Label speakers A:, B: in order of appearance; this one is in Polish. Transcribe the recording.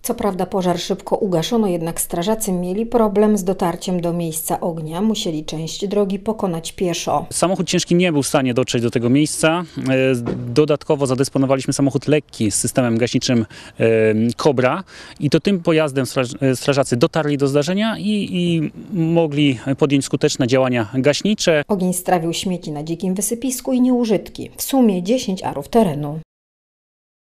A: Co prawda pożar szybko ugaszono, jednak strażacy mieli problem z dotarciem do miejsca ognia. Musieli część drogi pokonać pieszo.
B: Samochód ciężki nie był w stanie dotrzeć do tego miejsca. Dodatkowo zadysponowaliśmy samochód lekki z systemem gaśniczym Kobra i to tym pojazdem strażacy dotarli do zdarzenia i mogli podjąć skuteczne działania gaśnicze.
A: Ogień strawił śmieci na dzikim wysypisku i nieużytki. W sumie 10 arów terenu.